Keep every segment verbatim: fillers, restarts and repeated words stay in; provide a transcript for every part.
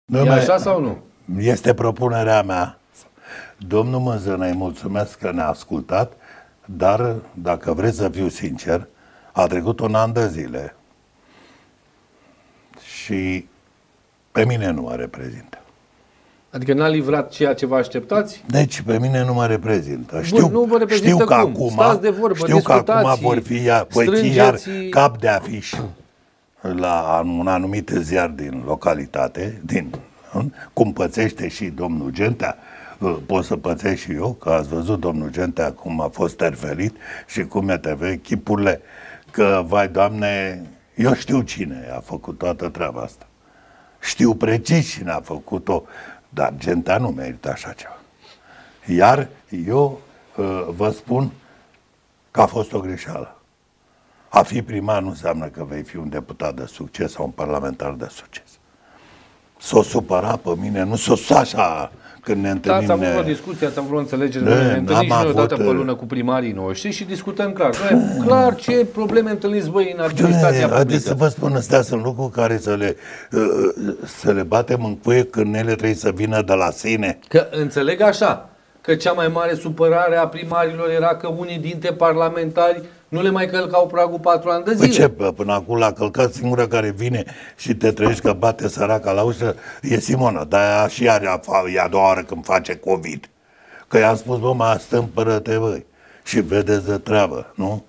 E așa sau nu? Este propunerea mea. Domnul Mânzănă, îi mulțumesc că ne-a ascultat, dar, dacă vreți să fiu sincer, a trecut un an de zile și pe mine nu mă reprezintă. Adică n-a livrat ceea ce vă așteptați? Deci pe mine nu mă reprezintă. Știu, Bun, nu vă reprezintă știu că cum? acum, Stați de vorbă, știu că acum vor fi iar, voi fi iar cap de afiș la un anumit ziar din localitate, din, cum pățește și domnul Gentea, pot să pățesc și eu, că ați văzut domnul Gentea cum a fost terfelit și cum e T V, chipurile, că, vai Doamne, eu știu cine a făcut toată treaba asta. Știu precis cine a făcut-o, dar Gentea nu merită așa ceva. Iar eu uh, vă spun că a fost o greșeală. A fi primar nu înseamnă că vei fi un deputat de succes sau un parlamentar de succes. S-o supăra pe mine, nu s-o așa când ne întâlnim. Da, ați avut ne... o discuție, ați avut o înțelegere, ne, ne întâlnim și noi o dată pe lună cu primarii noștri și discutăm clar. Noi, clar ce probleme întâlniți voi în administrația publică. Haideți să vă spun, astea sunt lucruri care să le, să le batem în cuie când ele trebuie să vină de la sine. Că înțeleg așa, că cea mai mare supărare a primarilor era că unii dintre parlamentari nu le mai călcau pragul patru ani de zile. Păi ce, până acum l-a călcat, singura care vine și te trăiești că bate săraca la ușă e Simona, dar și ea e a doua oară când face COVID. Că i-am spus, bă, mai stâmpără-te, băi, și vedeți de treabă, nu?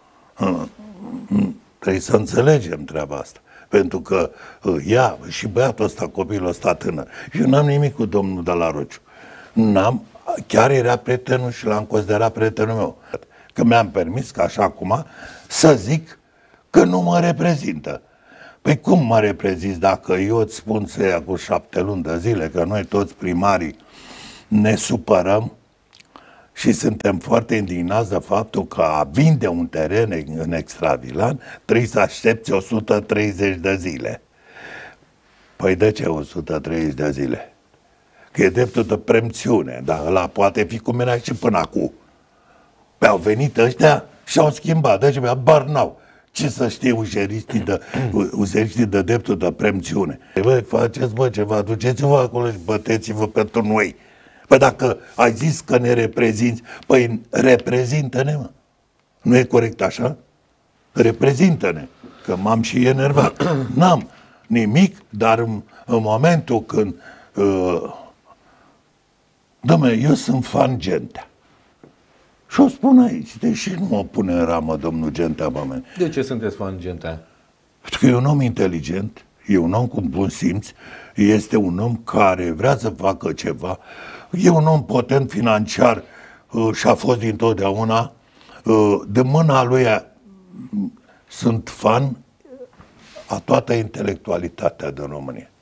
Trebuie să înțelegem treaba asta. Pentru că ea și băiatul ăsta, copilul ăsta tânăr, eu n-am nimic cu domnul de la Rociu. N-am, chiar era prietenul și l-am considerat prietenul meu. Că mi-am permis, ca așa acum, să zic că nu mă reprezintă. Păi cum mă reprezinți dacă eu îți spun să ia cu șapte luni de zile, că noi toți primarii ne supărăm și suntem foarte indignați de faptul că a vinde un teren în Extravilan trebuie să aștepți o sută treizeci de zile. Păi de ce o sută treizeci de zile? Că e dreptul de preemțiune, dar ăla poate fi cum era și până acum. Păi au venit ăștia și au schimbat, deci bar n-au. Ce să știe uzeriștii de, uzeriștii de dreptul de preemțiune? Băi, faceți, bă, ceva, duceți-vă acolo și băteți-vă pentru noi. Păi dacă ai zis că ne reprezinți, păi reprezintă-ne, mă. Nu e corect așa? Reprezintă-ne, că m-am și enervat. N-am nimic, dar în, în momentul când... Uh, Dom'le, eu sunt fan Gentea. Și o spun aici, deși nu mă pune în ramă domnul Gentea pe mine. De ce sunteți fan Gentea? Pentru că e un om inteligent, e un om cu bun simț, este un om care vrea să facă ceva, e un om potent financiar uh, și a fost dintotdeauna. Uh, de mâna lui uh, sunt fan a toată intelectualitatea din România.